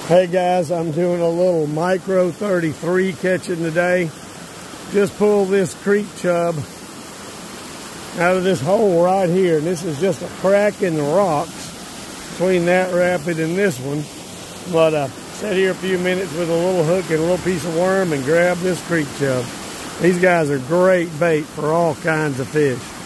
Hey guys, I'm doing a little micro 33 catching today. Just pulled this creek chub out of this hole right here, and this is just a crack in the rocks between that rapid and this one. But I sat here a few minutes with a little hook and a little piece of worm and grabbed this creek chub. These guys are great bait for all kinds of fish.